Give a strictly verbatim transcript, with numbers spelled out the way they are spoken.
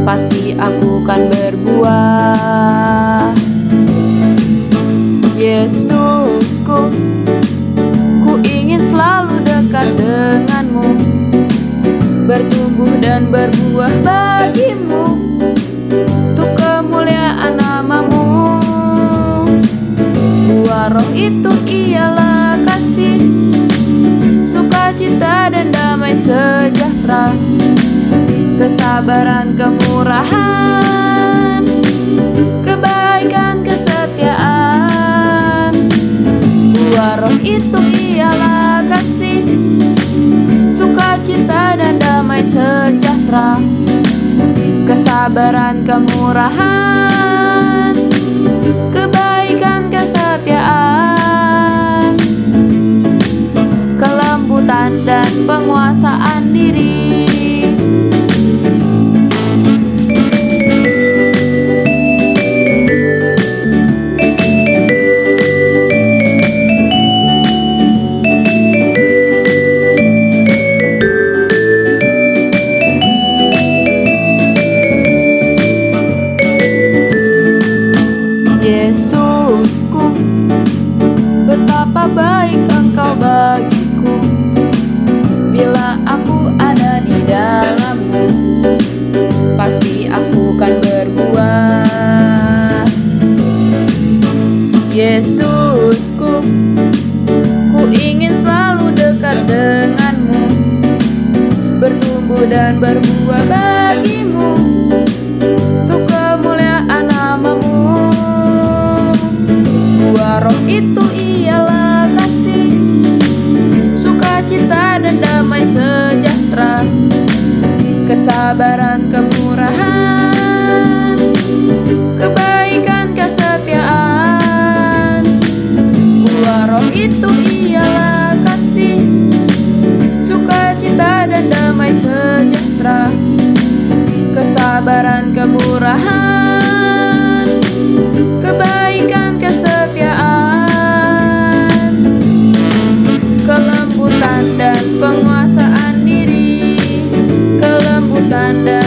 pasti aku kan berbuah. Yesusku, ku ingin selalu dekat denganmu, bertumbuh dan berbuah bagimu, untuk kemuliaan namamu. Buah roh itu ialah kasih, sukacita dan damai sejahtera, kesabaran, kemurahan, kebaikan, kesetiaan. Buah roh itu ialah kasih, sukacita dan damai sejahtera, kesabaran, kemurahan, kebaikan, kesetiaan, kelembutan dan penguasaan diri. Yesusku, betapa baik Engkau bagiku, bila aku ada di dalam-Mu, pasti aku kan berbuah. Yesusku, ku ingin selalu dekat dengan-Mu, bertumbuh dan berbuah bagimu, untuk kemuliaan namamu. Buah roh itu ialah kasih, sukacita dan damai sejahtera, kesabaran, kemurahan, kebaikan, kesetiaan. Buah roh itu ialah kasih, sukacita dan damai sejahtera, kesabaran, kemurahan, kebaikan, kesetiaan, kelembutan dan penguasaan diri, kelembutan dan